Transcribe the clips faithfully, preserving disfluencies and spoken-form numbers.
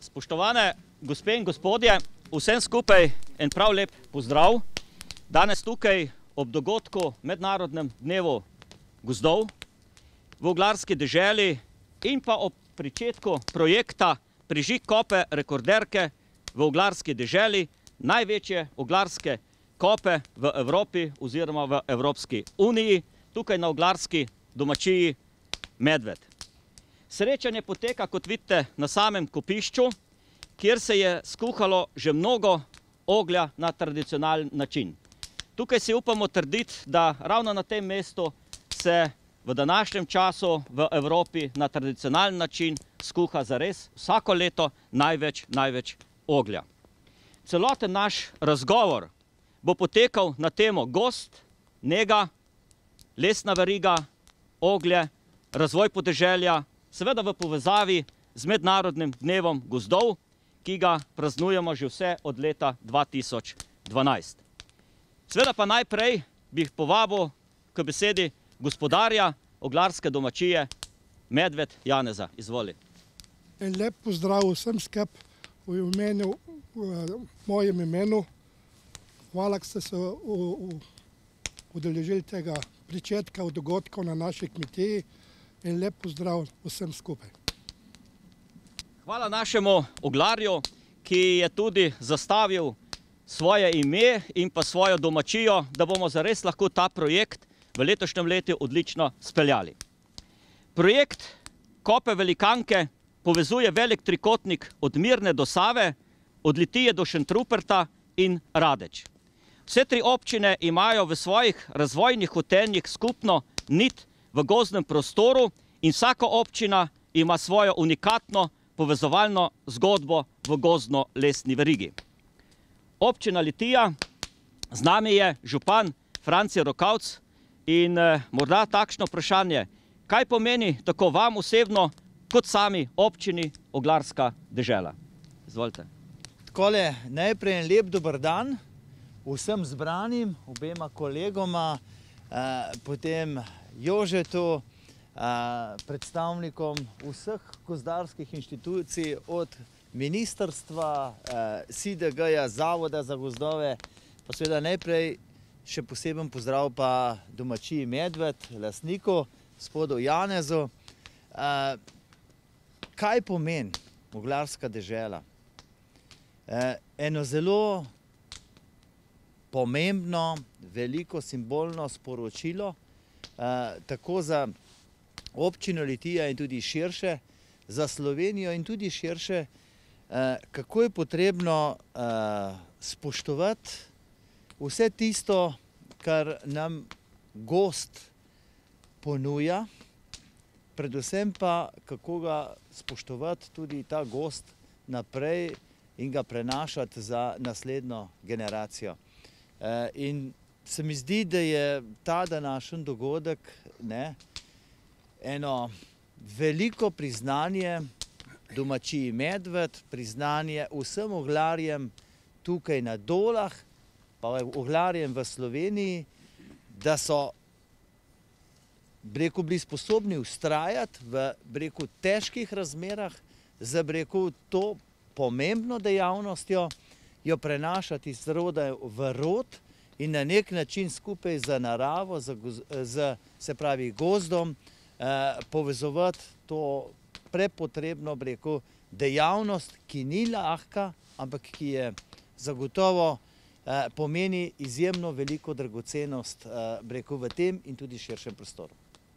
Spoštovane gospe in gospodje, vsem skupaj en prav lep pozdrav. Danes tukaj ob dogodku Mednarodnem dnevu gozdov v Oglarski deželi in pa ob pričetku projekta Prižig kope rekorderke v Oglarski deželi, največje oglarske kope v Evropi oziroma v Evropski uniji, tukaj na oglarski domačiji Medved. Srečanje poteka, kot vidite, na samem kopišču, kjer se je skuhalo že mnogo oglja na tradicionalen način. Tukaj si upamo trditi, da ravno na tem mestu se v današnjem času v Evropi na tradicionalen način skuha zares vsako leto največ, največ oglja. Celoten naš razgovor bo potekal na temo gozd, nega, lesna veriga, oglje, razvoj podeželja, seveda v povezavi z Mednarodnim dnevom gozdov, ki ga praznujemo že vse od leta dva tisoč dvanajst. Seveda pa najprej bi povabil k besedi gospodarja oglarske domačije Medved Janeza. Izvoli. En lep pozdrav vsem skup v imenu, v mojem imenu. Hvala, da ste se udeležili tega pričetka dogodkov na naši kmetiji. En lep pozdrav vsem skupaj. Hvala našemu oglarju, ki je tudi zastavil svoje ime in pa svojo domačijo, da bomo zares lahko ta projekt v letošnjem letu odlično speljali. Projekt Kope velikanke povezuje velik trikotnik od Mirne do Save, od Litije do Šentruperta in Radeč. Vse tri občine imajo v svojih razvojnih hotenjih skupno nit v gozdnem prostoru in vsaka občina ima svojo unikatno povezovalno zgodbo v gozdno-lesni verigi. Občina Litija, z nami je župan Franci Rokavc in eh, morda takšno vprašanje, kaj pomeni tako vam osebno, kot sami občini Oglarska dežela? Izvolite. Takole, najprej en lep dober dan vsem zbranim, obema kolegoma, eh, potem Jožetu, predstavnikom vseh gozdarskih inštitucij, od ministrstva, S I D G-ja, Zavoda za gozdove, pa seveda najprej še poseben pozdrav pa domačiji Medved, lastniku, gospodu Janezu. Kaj pomeni oglarska dežela? Eno zelo pomembno, veliko simbolno sporočilo, tako za občino Litija in tudi širše, za Slovenijo in tudi širše, kako je potrebno spoštovati vse tisto, kar nam gozd ponuja, predvsem pa kako ga spoštovati tudi ta gozd naprej in ga prenašati za naslednjo generacijo. In se mi zdi, da je ta današnji dogodek, ne, eno veliko priznanje domačiji Medved, priznanje vsem oglarjem tukaj na Dolah, pa oglarjem v Sloveniji, da so breku bili sposobni vztrajati v breku težkih razmerah, za breku to pomembno dejavnostjo, jo prenašati iz roda v rod in na nek način skupaj z naravo, z, z, se pravi gozdom, Eh, povezovati to prepotrebno, breku, dejavnost, ki ni lahka, ampak ki je zagotovo eh, pomeni izjemno veliko dragocenost eh, breku v tem in tudi širšem prostoru.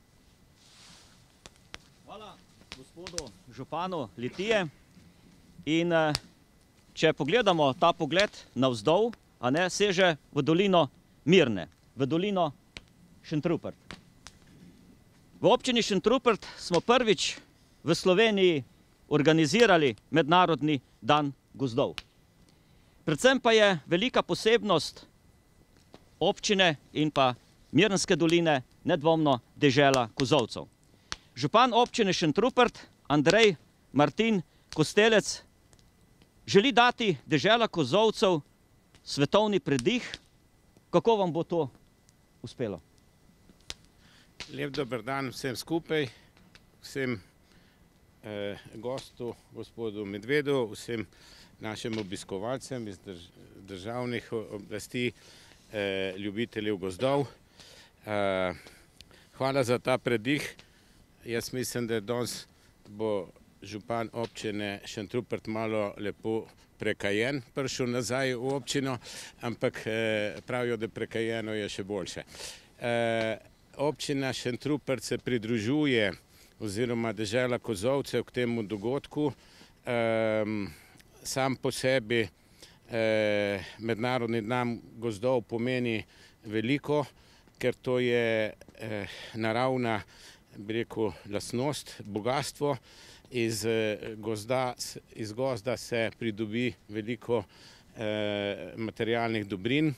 Hvala gospodu županu Litije. In eh, če pogledamo ta pogled navzdol, a ne, seže v dolino Mirne, v dolino Šentrupert. V občini Šentrupert smo prvič v Sloveniji organizirali Mednarodni dan gozdov. Predvsem pa je velika posebnost občine in pa Mirnske doline nedvomno dežela kozolcev. Župan občine Šentrupert, Andrej Martin Kostelec, želi dati dežela kozolcev svetovni predih. Kako vam bo to uspelo? Lep dober dan vsem skupaj, vsem gostu, gospodu Medvedu, vsem našim obiskovalcem iz državnih oblasti, ljubiteljev gozdov. Hvala za ta predih. Jaz mislim, da danes bo župan občine Šentrupert malo lepo prekajen prišel nazaj v občino, ampak pravijo, da prekajeno je še boljše. Občina Šentrupert se pridružuje oziroma dežela Kozolcev k temu dogodku. Sam po sebi mednarodni dan gozdov pomeni veliko, ker to je naravna, bi rekel, lastnost, bogatstvo. Iz gozda, iz gozda se pridobi veliko materialnih dobrin.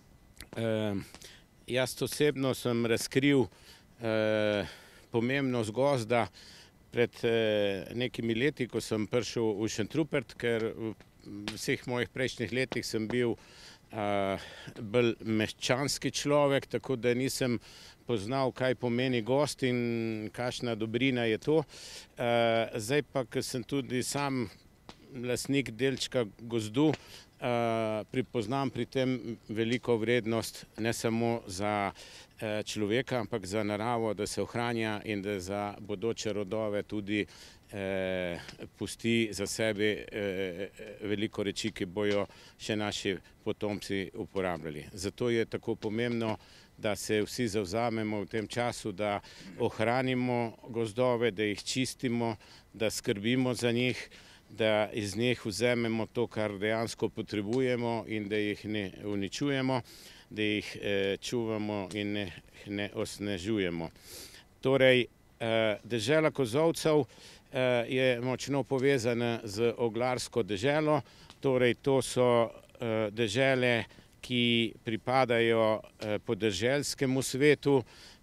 Jaz osebno sem razkril pomembnost gozda pred nekimi leti, ko sem prišel v Šentrupert, ker v vseh mojih prejšnjih letih sem bil bolj meščanski človek, tako da nisem poznal, kaj pomeni gozd in kakšna dobrina je to. Zdaj pa, ker sem tudi sam lastnik delčka gozdu, pripoznam pri tem veliko vrednost ne samo za človeka, ampak za naravo, da se ohranja in da za bodoče rodove tudi pusti za sebe veliko reči, ki bojo še naši potomci uporabljali. Zato je tako pomembno, da se vsi zavzamemo v tem času, da ohranimo gozdove, da jih čistimo, da skrbimo za njih, da iz njih vzamemo to, kar dejansko potrebujemo in da jih ne uničujemo, da jih čuvamo in ne osnežujemo. Torej, dežela Kozolcev je močno povezana z oglarsko deželo, torej to so dežele, ki pripadajo podeželskemu svetu.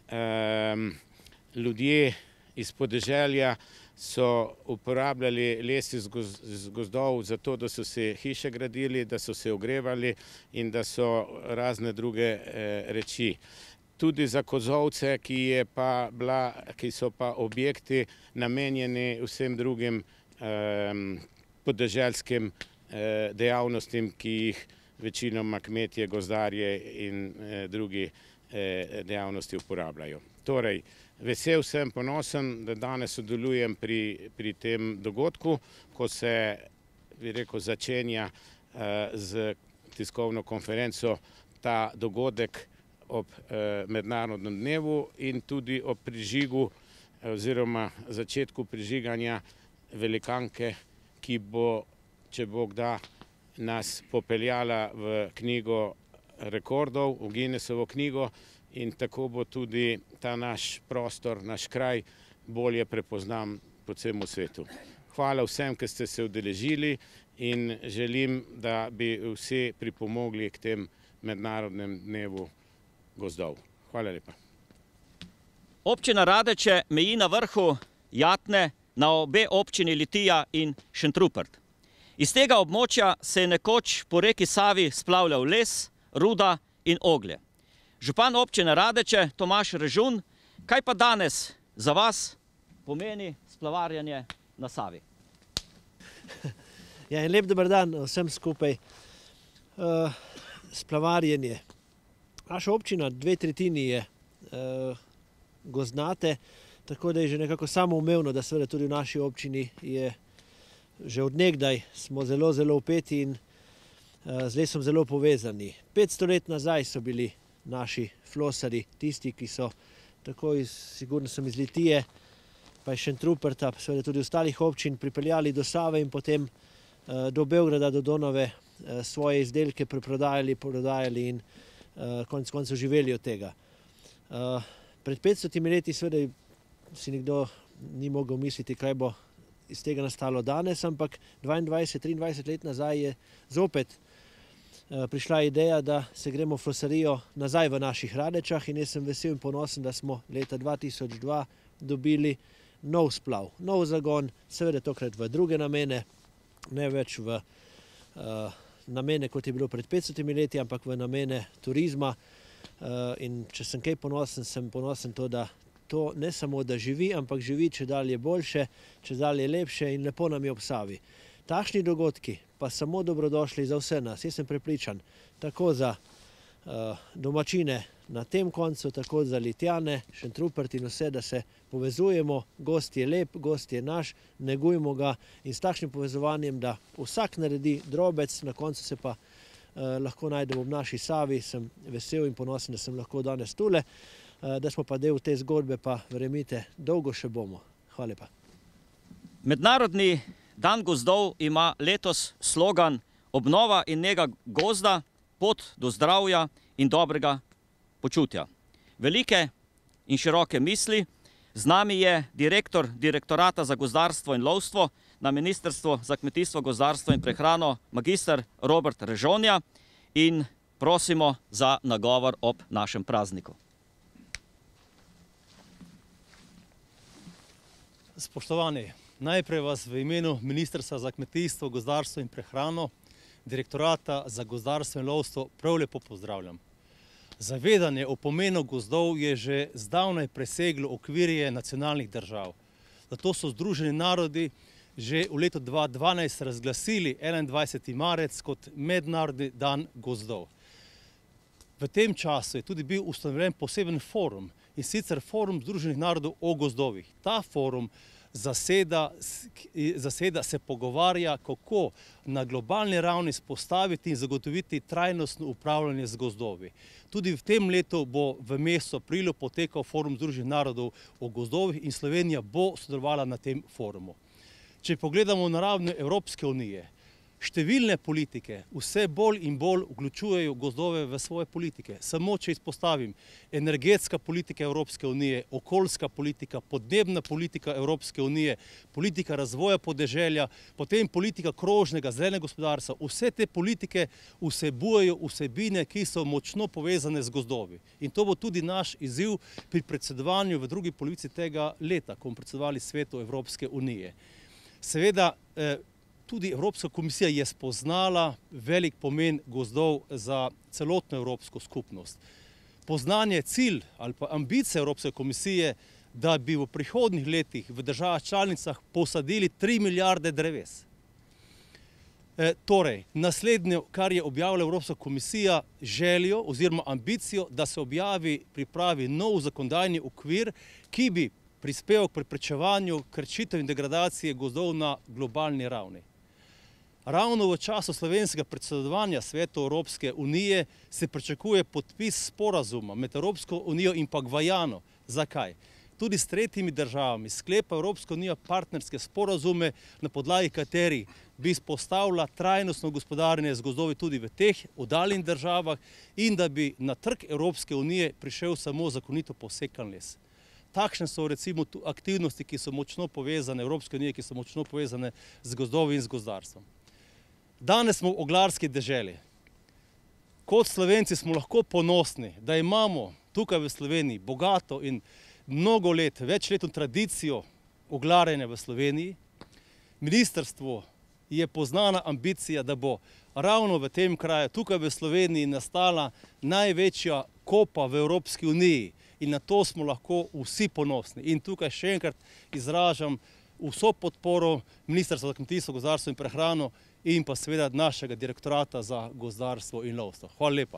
Ljudje iz podeželja so uporabljali les iz gozdov zato, da so se hiše gradili, da so se ogrevali in da so razne druge reči. Tudi za Kozolce, ki je pa bila, ki so pa objekti namenjeni vsem drugim podeželskim dejavnostim, ki jih večinoma kmetje, gozdarje in drugi dejavnosti uporabljajo. Torej, vesel sem, ponosen, da danes sodelujem pri, pri tem dogodku, ko se, bi rekel, začenja z tiskovno konferenco ta dogodek ob mednarodnem dnevu in tudi ob prižigu oziroma začetku prižiganja velikanke, ki bo, če Bog da, nas popeljala v knjigo rekordov, v Guinnessovo knjigo, in tako bo tudi ta naš prostor, naš kraj bolje prepoznan po celem svetu. Hvala vsem, ki ste se udeležili in želim, da bi vsi pripomogli k tem mednarodnem dnevu gozdov. Hvala lepa. Občina Radeče meji na vrhu Jatne na obe občini Litija in Šentrupert. Iz tega območja se je nekoč po reki Savi splavljal les, ruda in oglje. Župan občine Radeče, Tomaž Režun, kaj pa danes za vas pomeni splavarjanje na Savi? Ja, en lep dober dan vsem skupaj. Splavarjenje. Naša občina, dve tretjini je gozdnate, tako da je že nekako samoumevno, da seveda tudi v naši občini je že od nekdaj smo zelo, zelo vpeti in z lesom zelo povezani. petsto let nazaj so bili naši flosari tisti, ki so tako iz, sigurno sem iz Litije, pa iz Šentruperta, seveda tudi ostalih občin, pripeljali do Save in potem do Beograda, do Donave svoje izdelke preprodajali, prodajali in konec koncev živeli od tega. Pred petstotimi leti seveda si nekdo ni mogel misliti, kaj bo iz tega nastalo danes, ampak dvaindvajset, triindvajset let nazaj je zopet prišla ideja, da se gremo flosarijo nazaj v naših Radečah in jaz sem vesel in ponosen, da smo leta dva tisoč dva dobili nov splav, nov zagon, seveda tokrat v druge namene, ne več v namene, kot je bilo pred petstotimi leti, ampak v namene turizma. In če sem kaj ponosen, sem ponosen to, da to ne samo, da živi, ampak živi če dalje boljše, če dalje lepše in lepo nam je ob Savi. Takšni dogodki pa samo dobrodošli za vse nas. Jaz sem prepričan, tako za uh, domačine na tem koncu, tako za Litjane, Šentrupert in vse, da se povezujemo. Gost je lep, gost je naš, negujmo ga in s takšnim povezovanjem, da vsak naredi drobec, na koncu se pa uh, lahko najdemo v naši Savi. Sem vesel in ponosen, da sem lahko danes tule, uh, da smo pa del te zgodbe, pa verjemite, dolgo še bomo. Hvala lepa. Mednarodni dan gozdov ima letos slogan Obnova in nega gozda, pot do zdravja in dobrega počutja. Velike in široke misli. Z nami je direktor Direktorata za gozdarstvo in lovstvo na Ministrstvo za kmetijstvo, gozdarstvo in prehrano, magister Robert Režonja, in prosimo za nagovor ob našem prazniku. Spoštovani, najprej vas v imenu Ministrstva za kmetijstvo, gozdarstvo in prehrano, Direktorata za gozdarstvo in lovstvo prav lepo pozdravljam. Zavedanje o pomenu gozdov je že zdavnaj preseglo okvirje nacionalnih držav. Zato so Združeni narodi že v letu dva tisoč dvanajst razglasili enaindvajseti marec kot Mednarodni dan gozdov. V tem času je tudi bil ustanovljen poseben forum, in sicer Forum Združenih narodov o gozdovih. Ta forum Zaseda, zaseda, se pogovarja, kako na globalni ravni spostaviti in zagotoviti trajnostno upravljanje z gozdovi. Tudi v tem letu bo v mesecu aprilu potekal Forum Združenih narodov o gozdovih in Slovenija bo sodelovala na tem forumu. Če pogledamo na ravni Evropske unije, številne politike vse bolj in bolj vključujejo gozdove v svoje politike. Samo če izpostavim, energetska politika Evropske unije, okoljska politika, podnebna politika Evropske unije, politika razvoja podeželja, potem politika krožnega zelenega gospodarstva. Vse te politike vsebujejo vsebine, ki so močno povezane z gozdovi. In to bo tudi naš izziv pri predsedovanju v drugi polovici tega leta, ko bomo predsedovali Svetu Evropske unije. Seveda, tudi Evropska komisija je spoznala velik pomen gozdov za celotno evropsko skupnost. Poznanje cilj ali pa ambicije Evropske komisije, da bi v prihodnjih letih v državah članicah posadili tri milijarde dreves. E, torej, naslednje, kar je objavila Evropska komisija, željo oziroma ambicijo, da se objavi, pripravi nov zakonodajni okvir, ki bi prispeval k preprečevanju krčitev in degradacije gozdov na globalni ravni. Ravno v času slovenskega predsedovanja Svetu Evropske unije se pričakuje podpis sporazuma med Evropsko unijo in pa Gvajano. Zakaj? Tudi s tretjimi državami sklepa Evropska unija partnerske sporazume, na podlagi katerih bi izpostavila trajnostno gospodarjenje z gozdovi tudi v teh oddaljenih državah in da bi na trg Evropske unije prišel samo zakonito posekan les. Takšne so recimo aktivnosti, ki so močno povezane, Evropske unije, ki so močno povezane z gozdovi in z gozdarstvom. Danes smo v oglarski deželi. Kot Slovenci smo lahko ponosni, da imamo tukaj v Sloveniji bogato in mnogo let, večletno tradicijo oglarjenja v Sloveniji. Ministrstvo je poznana ambicija, da bo ravno v tem kraju, tukaj v Sloveniji, nastala največja kopa v Evropski uniji in na to smo lahko vsi ponosni. In tukaj še enkrat izražam vso podporo Ministrstva za kmetijstvo, gozdarstvo in prehrano in pa seveda našega Direktorata za gozdarstvo in lovstvo. Hvala lepa.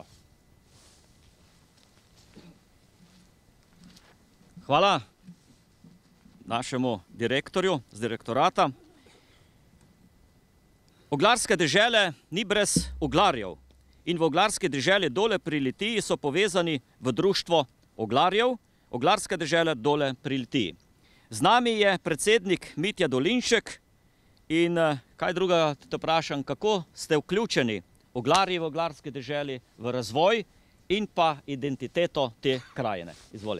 Hvala našemu direktorju z direktorata. Oglarske dežele ni brez oglarjev in v oglarske dežele dole pri Litiji so povezani v društvo oglarjev, oglarske dežele dole pri Litiji. Z nami je predsednik Mitja Dolinšek in kaj druga te vprašam, kako ste vključeni oglarji v oglarske deželi v razvoj in pa identiteto te krajine. Izvoli.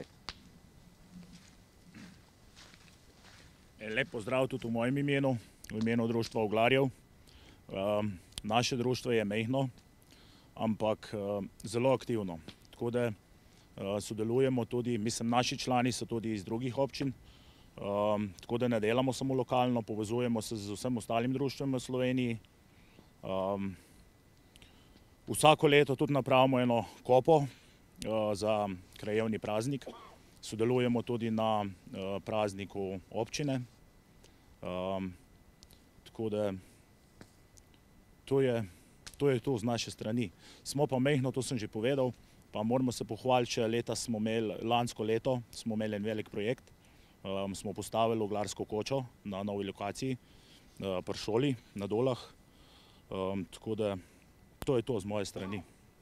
Lep pozdrav tudi v mojem imenu, v imenu društva oglarjev. Naše društvo je majhno, ampak zelo aktivno. Tako da sodelujemo tudi, mislim, naši člani so tudi iz drugih občin, tako da ne delamo samo lokalno, povezujemo se z vsem ostalim društvom v Sloveniji. Vsako leto tudi napravimo eno kopo za krajevni praznik. sodelujemo tudi na prazniku občine. Tako da to je, to je to z naše strani. Smo pa mehno, to sem že povedal, pa moramo se pohvaliti, če leta smo imeli, lansko leto smo imeli en velik projekt. Smo postavili oglarsko kočo na novi lokaciji, pri šoli, na Dolah. Tako da to je to z moje strani.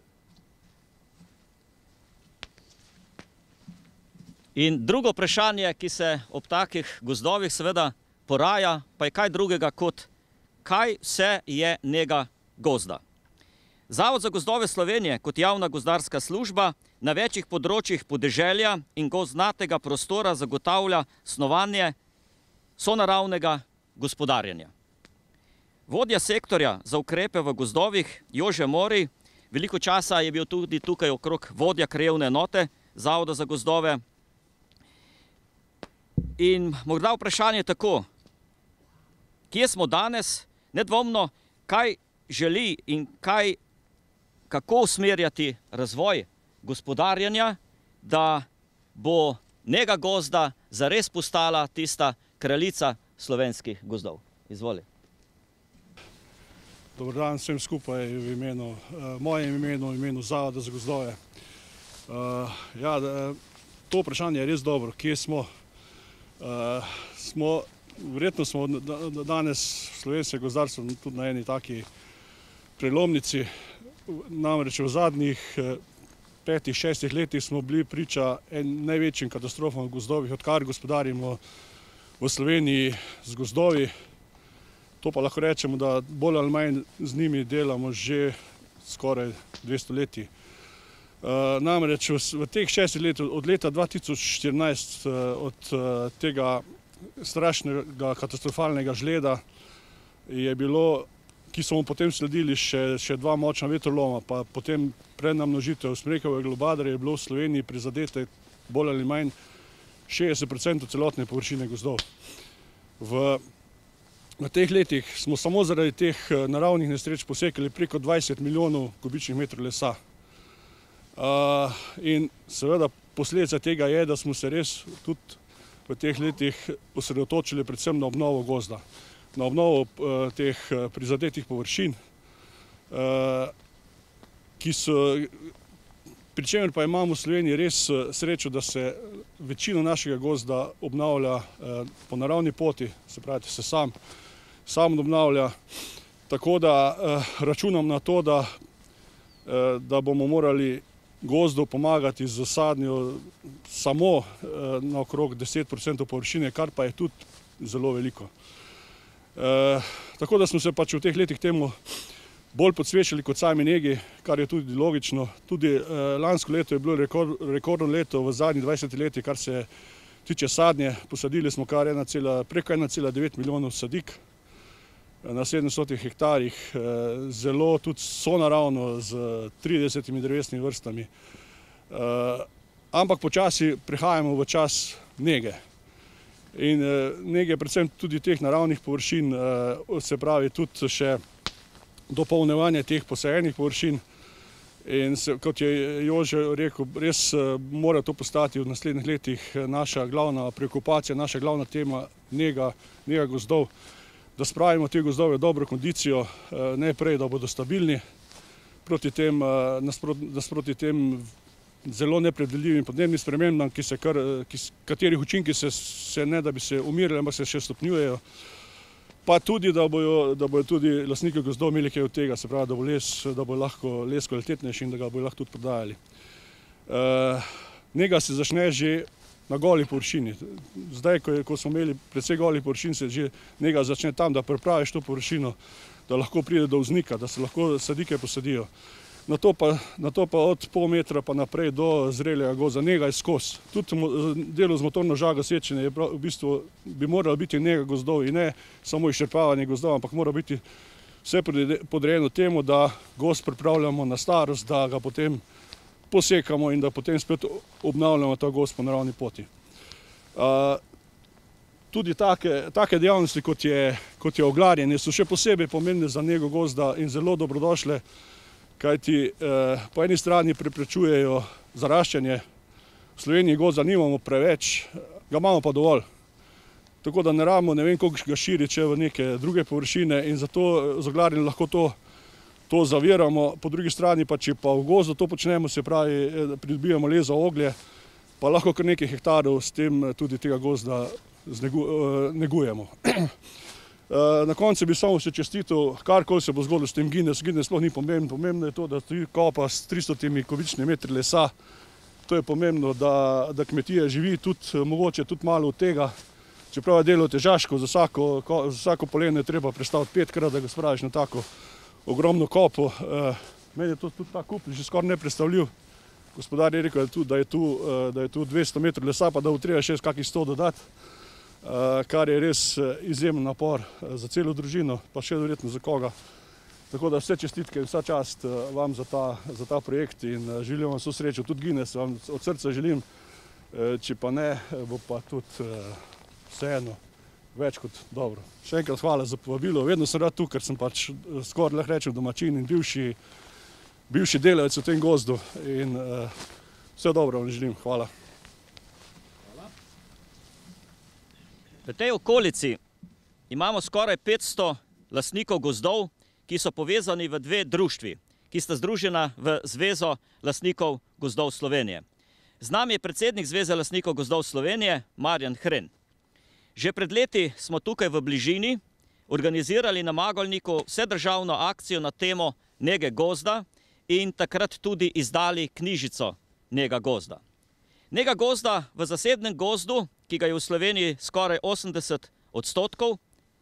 In drugo vprašanje, ki se ob takih gozdovih seveda poraja, pa je kaj drugega kot, kaj vse je nega gozda. Zavod za gozdove Slovenije kot javna gozdarska služba na večjih področjih podeželja in gozdnatega prostora zagotavlja snovanje sonaravnega gospodarjenja. Vodja sektorja za ukrepe v gozdovih Jože Mori, veliko časa je bil tudi tukaj okrog vodja krajevne enote Zavoda za gozdove. In morda vprašanje tako, kje smo danes, nedvomno, kaj želi in kaj, kako usmerjati razvoj gospodarjenja, da bo nega gozda zares postala tista kraljica slovenskih gozdov. Izvoli. Dober dan vsem skupaj v imenu, mojem imenu, v imenu Zavoda za gozdove. Ja, to vprašanje je res dobro, kje smo. Smo, verjetno smo danes slovenske gozdarstvo tudi na eni taki prelomnici. Namreč v zadnjih petih, šestih letih smo bili priča en največjim katastrofam v gozdovih, odkar gospodarimo v Sloveniji z gozdovi. To pa lahko rečemo, da bolj ali manj z njimi delamo že skoraj dve stoletji. Namreč v teh šestih letih, od leta dva tisoč štirinajst, od tega strašnega katastrofalnega žleda je bilo, ki so mu potem sledili še, še dva močna vetroloma, pa potem prenamnožitev smrekovega lubadarja, je bilo v Sloveniji prizadete bolj ali manj šestdeset procentov celotne površine gozdov. V, v teh letih smo samo zaradi teh naravnih nesreč posekali preko dvajset milijonov kubičnih metrov lesa. Uh, in seveda posledica tega je, da smo se res tudi v teh letih osredotočili predvsem na obnovo gozda, na obnovo uh, teh prizadetih površin, uh, ki so, pri čemer pa imamo v Sloveniji res srečo, da se večino našega gozda obnavlja uh, po naravni poti, se pravi, se sam, sam obnavlja, tako da uh, računam na to, da, uh, da bomo morali gozdu pomagati z sadnjo samo na okrog deset procentov površine, kar pa je tudi zelo veliko. E, tako da smo se pač v teh letih temu bolj posvečali kot sami negi, kar je tudi logično. Tudi e, lansko leto je bilo rekord, rekordno leto v zadnjih dvajsetih letih, kar se tiče sadnje. Posadili smo kar ena, preko ena cela devet milijonov sadik na sedemstotih hektarjih, zelo tudi sonaravno z tridesetimi drevesnimi vrstami. Ampak počasi prihajamo v čas nege. In nege predvsem tudi teh naravnih površin, se pravi tudi še dopolnjevanje teh posajenih površin. In se, kot je Jože rekel, res mora to postati v naslednjih letih naša glavna preokupacija, naša glavna tema nega, nega gozdov. Da spravimo te gozdove v dobro kondicijo, najprej, da bodo stabilni proti tem, nasproti tem zelo nepredvidljivim podnebnim spremembam, ki se kar, ki, katerih učinki se, se ne da bi se umirali, ampak se še stopnjujejo. Pa tudi, da bojo, da bojo tudi lastniki gozdov imeli kaj od tega, se pravi, da bo les, da bo lahko les kvalitetnejši in da ga bojo lahko tudi prodajali. Nega se začne že na goli površini. Zdaj, ko, je, ko smo imeli predvsej golih površin, se že nega začne tam, da pripraviš to površino, da lahko pride do vznika, da se lahko sadike posadijo. Na to pa, na to pa od pol metra pa naprej do zrelega gozda nega je skozi. Tudi delo z motorno žago sečenje je prav, v bistvu bi moralo biti nega gozdov in ne samo izčrpavanje gozdov, ampak mora biti vse podrejeno temu, da gozd pripravljamo na starost, da ga potem posekamo in da potem spet obnavljamo ta gozd po naravni poti. Uh, tudi take, take dejavnosti, kot je, kot je oglarjenje, so še posebej pomembne za nego gozda in zelo dobrodošle, kajti uh, po eni strani preprečujejo zaraščanje v Sloveniji gozda nimamo preveč, ga imamo pa dovolj. Tako da ne rabimo ne vem koliko ga širiti v neke druge površine in zato z oglarjenjem lahko to, to zaviramo. Po drugi strani pa, če pa v gozdu to počnemo, se pravi, pridobivamo les za oglje, pa lahko kar nekaj hektarov s tem tudi tega gozda znegu, negujemo. Na koncu bi samo se čestitil, karkoli se bo zgodilo s tem Guinness. Guinness sploh ni pomembno. Pomembno je to, da ti kopa s tristotimi kubičnimi metri lesa. To je pomembno, da, da kmetija živi tudi, mogoče tudi malo od tega. Čeprav je delo težaško, za vsako, za vsako poleno je treba prestaviti petkrat, da ga spraviš na tako ogromno kopo. Meni je to tudi ta kup že skoraj nepredstavljiv. Gospodar je rekel, da je tu, da je tu dvesto metrov lesa, pa da bo treba še kakih sto dodati. Kar je res izjemen napor za celo družino, pa še verjetno za koga. Tako da vse čestitke in vsa čast vam za ta, za ta projekt in želim vam vso srečo. Tudi Guinness vam od srca želim, če pa ne, bo pa tudi vseeno več kot dobro. Še enkrat hvala za povabilo. Vedno sem rad tu, ker sem pač skoraj lahko rečem domačin in bivši, bivši delavec v tem gozdu in vse dobro vam želim. Hvala. V tej okolici imamo skoraj petsto lastnikov gozdov, ki so povezani v dve društvi, ki sta združena v Zvezo lastnikov gozdov Slovenije. Z nami je predsednik Zveze lastnikov gozdov Slovenije, Marjan Hren. Že pred leti smo tukaj v bližini organizirali na Magolniku vsedržavno akcijo na temo nege gozda in takrat tudi izdali knjižico Nega gozda. Nega gozda v zasebnem gozdu, ki ga je v Sloveniji skoraj osemdeset odstotkov,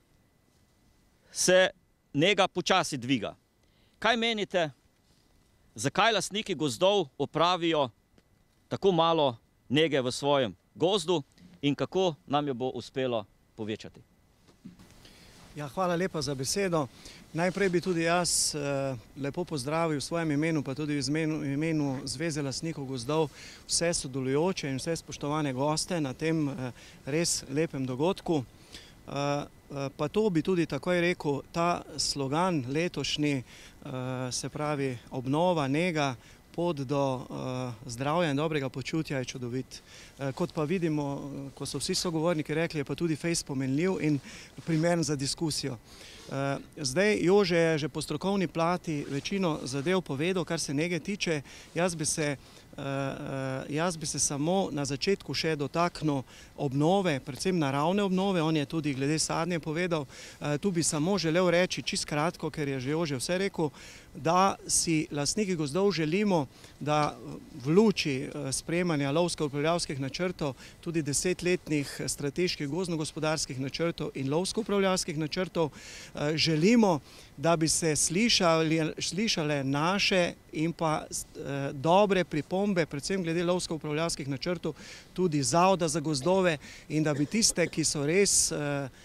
se nega počasi dviga. Kaj menite, zakaj lastniki gozdov opravijo tako malo nege v svojem gozdu in kako nam jo bo uspelo povečati? Ja, hvala lepa za besedo. Najprej bi tudi jaz lepo pozdravil v svojem imenu, pa tudi v imenu Zveze lastnikov gozdov vse sodelujoče in vse spoštovane goste na tem res lepem dogodku. Pa to bi tudi takoj rekel, ta slogan letošnji, se pravi obnova, nega, pot do zdravja in dobrega počutja je čudovit. Kot pa vidimo, ko so vsi sogovorniki rekli, je pa tudi fejst pomenljiv in primeren za diskusijo. Zdaj, Jože je že po strokovni plati večino zadev povedal, kar se nege tiče. Jaz bi se, jaz bi se samo na začetku še dotaknil obnove, predvsem naravne obnove. On je tudi glede sadnje povedal. Tu bi samo želel reči čist kratko, ker je že Jože vse rekel, da si lastniki gozdov želimo, da v luči sprejemanja lovsko-upravljavskih načrtov, tudi desetletnih strateških gozdno-gospodarskih načrtov in lovsko-upravljavskih načrtov, želimo, da bi se slišali, slišale naše in pa dobre pripombe, predvsem glede lovsko-upravljavskih načrtov, tudi Zavoda za gozdove in da bi tiste, ki so res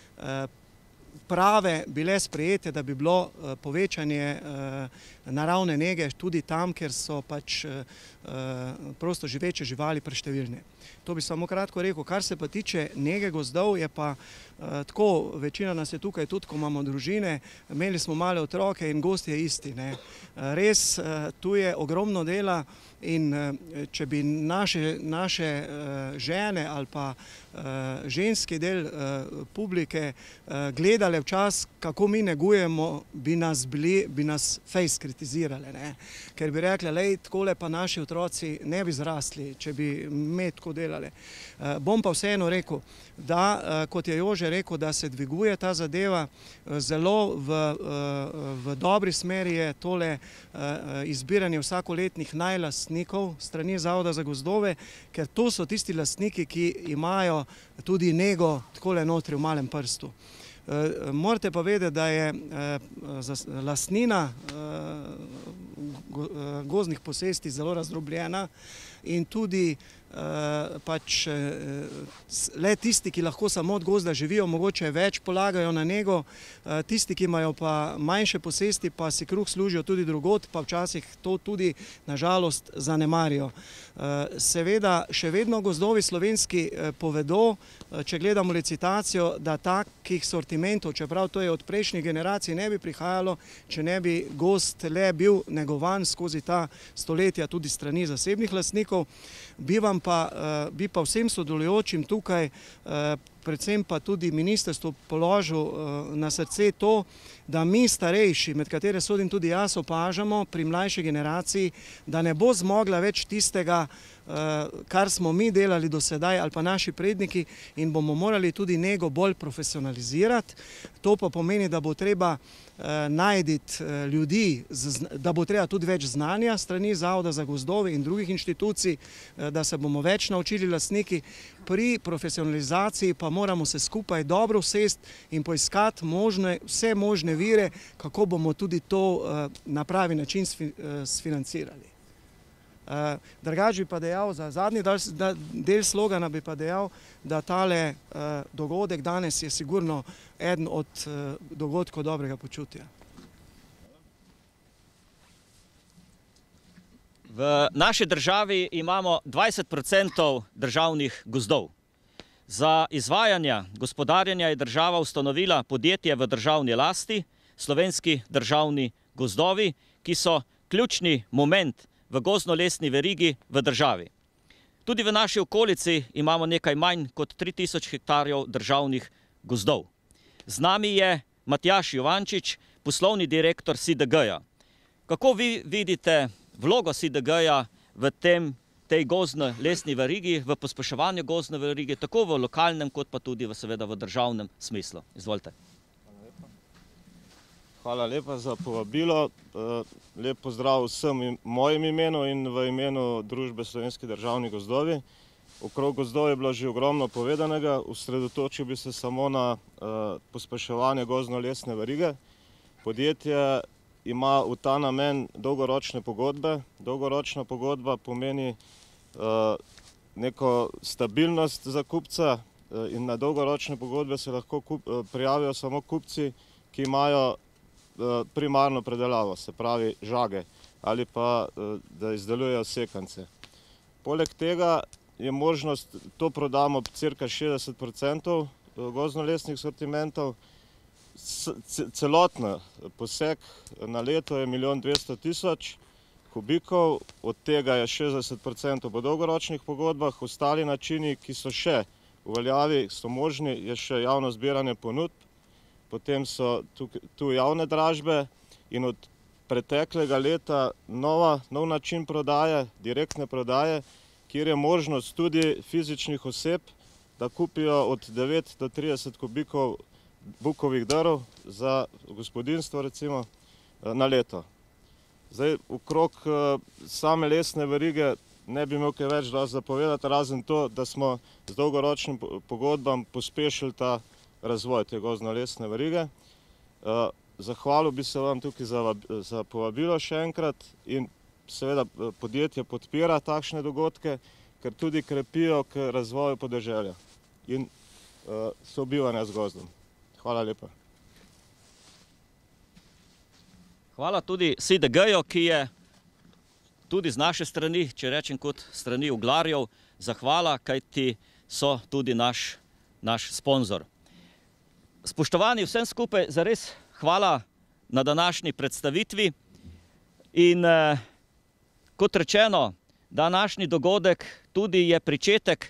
prave bile sprejete, da bi bilo povečanje naravne nege tudi tam, kjer so pač prosto živeče živali preštevilne. To bi samo kratko rekel. Kar se pa tiče nege gozdov, je pa tako, večina nas je tukaj tudi, ko imamo družine, imeli smo male otroke in gost je isti. Res, tu je ogromno dela in če bi naše, naše žene ali pa ženski del publike gledale včas, kako mi negujemo, bi nas, bili, bi nas fejst kritizirale. Ne? Ker bi rekli, lej, takole pa naši otroci ne bi zrasli, če bi me tako delali. Bom pa vseeno rekel, da, kot je Jože rekel, da se dviguje ta zadeva, zelo v, v dobri smeri je tole izbiranje vsakoletnih najlastnikov strani Zavoda za gozdove, ker to so tisti lastniki, ki imajo tudi nego takole notri v malem prstu. Morate pa vedeti, da je lastnina gozdnih posesti zelo razdrobljena in tudi pač le tisti, ki lahko samo od gozda živijo, mogoče več polagajo na nego, tisti, ki imajo pa manjše posesti, pa si kruh služijo tudi drugod, pa včasih to tudi nažalost zanemarijo. Seveda še vedno gozdovi slovenski povedo, če gledamo licitacijo, da takih sortimentov, čeprav to je od prejšnjih generacij, ne bi prihajalo, če ne bi gozd le bil negovan skozi ta stoletja tudi strani zasebnih lastnikov. Bi vam moram pa, bi pa vsem sodelujočim tukaj, predvsem pa tudi ministrstvo položil na srce to, da mi starejši, med katere sodim tudi jaz, opažamo pri mlajši generaciji, da ne bo zmogla več tistega, kar smo mi delali do sedaj ali pa naši predniki, in bomo morali tudi nego bolj profesionalizirati. To pa pomeni, da bo treba najti ljudi, da bo treba tudi več znanja strani Zavoda za gozdove in drugih inštitucij, da se bomo več naučili lastniki. Pri profesionalizaciji pa moramo se skupaj dobro usesti in poiskati možne, vse možne vire, kako bomo tudi to na pravi način sfinancirali. Drugače bi pa dejal, za zadnji del slogana bi pa dejal, da tale dogodek danes je sigurno eden od dogodkov dobrega počutja. V naši državi imamo dvajset procentov državnih gozdov. Za izvajanje gospodarjenja je država ustanovila podjetje v državni lasti, Slovenski državni gozdovi, ki so ključni moment v gozdno-lesni verigi v državi. Tudi v naši okolici imamo nekaj manj kot tri tisoč hektarjev državnih gozdov. Z nami je Matjaž Jovančič, poslovni direktor S I D G-ja. Kako vi vidite vlogo S I D G-ja v tem, tej gozdno-lesni verigi, v pospeševanju gozdne verige, tako v lokalnem, kot pa tudi v, seveda, v državnem smislu? Izvolite. Hvala lepa za povabilo. Lep pozdrav vsem v mojem imenu in v imenu družbe Slovenski državni gozdovi. Okrog gozdov je bilo že ogromno povedanega, osredotočil bi se samo na pospeševanje gozdno-lesne verige. Podjetje ima v ta namen dolgoročne pogodbe. Dolgoročna pogodba pomeni neko stabilnost za kupca in na dolgoročne pogodbe se lahko prijavijo samo kupci, ki imajo primarno predelavo, se pravi žage, ali pa da izdelujejo sekance. Poleg tega je možnost, to prodamo cirka šestdeset procentov gozdno-lesnih sortimentov, celotno poseg na leto je milijon dvesto tisoč kubikov, od tega je šestdeset procentov po dolgoročnih pogodbah, ostali načini, ki so še v veljavi, so možni, je še javno zbiranje ponudb, potem so tu javne dražbe in od preteklega leta nova, nov način prodaje, direktne prodaje, kjer je možnost tudi fizičnih oseb, da kupijo od devet do trideset kubikov bukovih drv za gospodinjstvo recimo na leto. Zdaj, okrog same lesne verige ne bi imel kaj več dosti zapovedati, razen to, da smo z dolgoročnim pogodbam pospešili ta razvoj te gozdno-lesne verige. Zahvalil bi se vam tukaj za povabilo še enkrat in seveda podjetje podpira takšne dogodke, ker tudi krepijo k razvoju podeželja in sobivanja z gozdom. Hvala lepa. Hvala tudi S I D G-ju, ki je tudi z naše strani, če rečem kot strani oglarjev, zahvala, kajti so tudi naš, naš sponzor. Spoštovani, vsem skupaj zares hvala na današnji predstavitvi in eh, kot rečeno, današnji dogodek tudi je pričetek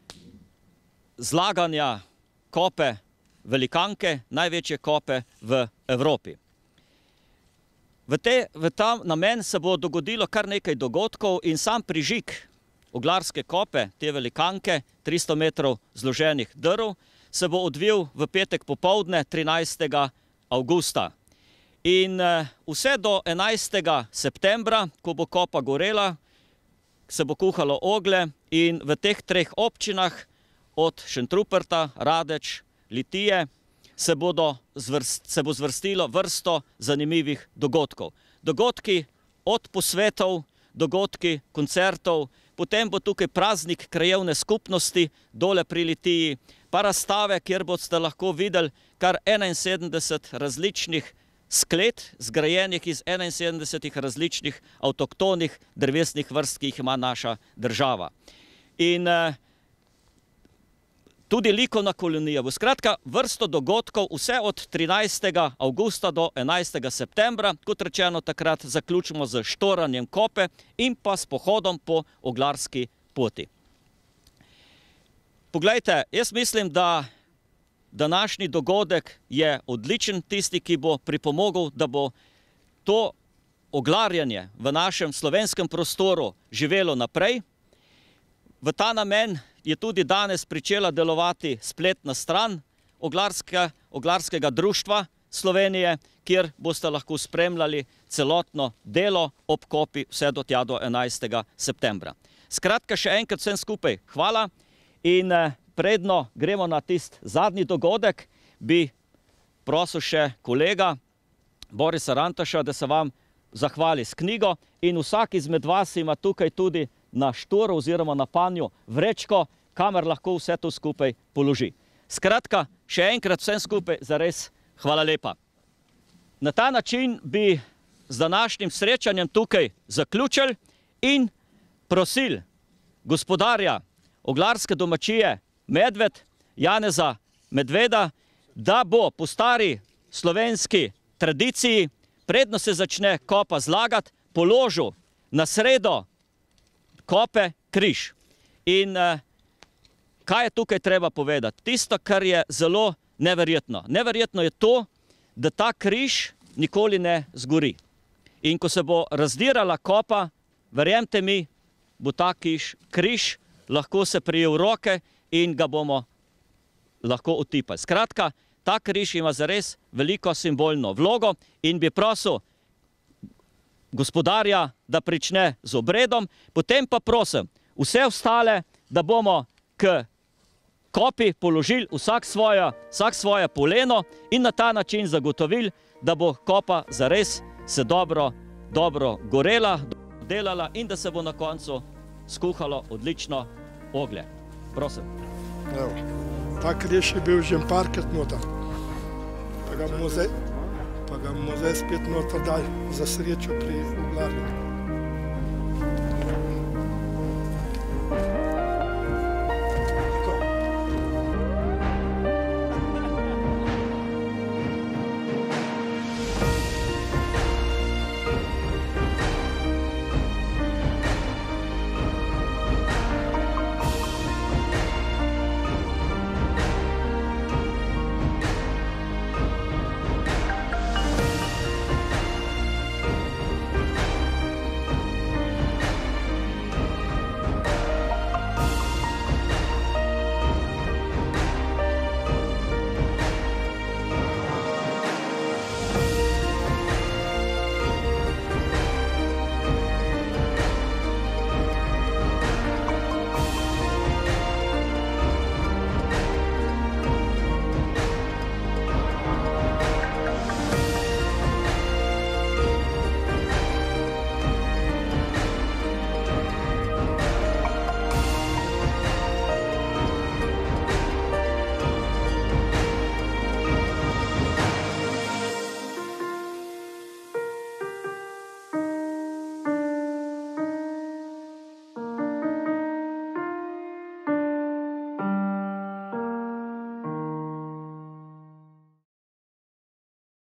zlaganja kope velikanke, največje kope v Evropi. V, te, v ta namen se bo dogodilo kar nekaj dogodkov in sam prižig oglarske kope, te velikanke, tristo metrov zloženih drv, se bo odvil v petek popoldne, trinajstega avgusta. In vse do enajstega septembra, ko bo kopa gorela, se bo kuhalo oglje in v teh treh občinah od Šentruperta, Radeč, Litije se, bodo zvrst, se bo zvrstilo vrsto zanimivih dogodkov. Dogodki od posvetov, dogodki koncertov, potem bo tukaj praznik krajevne skupnosti dole pri Litiji, pa razstave, kjer boste lahko videli kar enainsedemdeset različnih sklet, zgrajenih iz enainsedemdesetih različnih avtoktonih drevesnih vrst, ki jih ima naša država. In eh, tudi likovna kolonija bo. Skratka, vrsto dogodkov, vse od trinajstega avgusta do enajstega septembra, kot rečeno, takrat zaključimo z štoranjem kope in pa s pohodom po oglarski poti. Poglejte, jaz mislim, da današnji dogodek je odličen, tisti, ki bo pripomogel, da bo to oglarjanje v našem slovenskem prostoru živelo naprej. V ta namen je tudi danes pričela delovati spletna stran oglarske, oglarskega društva Slovenije, kjer boste lahko spremljali celotno delo ob kopi vse do tja do enajstega septembra. Skratka, še enkrat vsem skupaj hvala in predno gremo na tisti zadnji dogodek, bi prosil še kolega Borisa Rantaša, da se vam zahvali s knjigo in vsak izmed vas ima tukaj tudi na šturu oziroma na panju vrečko, kamer lahko vse to skupaj položi. Skratka, še enkrat vsem skupaj zares hvala lepa. Na ta način bi z današnjim srečanjem tukaj zaključili in prosili gospodarja oglarske domačije Medved, Janeza Medveda, da bo po stari slovenski tradiciji, predno se začne kopa zlagati, položil na sredo kope križ. In eh, kaj je tukaj treba povedati? Tisto, kar je zelo neverjetno. Neverjetno je to, da ta križ nikoli ne zgori. In ko se bo razdirala kopa, verjemte mi, bo ta križ, križ lahko se prijel v roke in ga bomo lahko otipali. Skratka, ta križ ima zares veliko simbolno vlogo in bi prosil gospodarja, da prične z obredom, potem pa prosim vse ostale, da bomo k kopi položili vsak svoje, vsak svoje poleno in na ta način zagotovili, da bo kopa zares se dobro, dobro gorela, delala in da se bo na koncu skuhalo odlično oglje. Prosim. Evo, ta križ je bil že parkrat noter, pa ga muzej, pa ga muzej spet noter dal za srečo pri oglarjenju.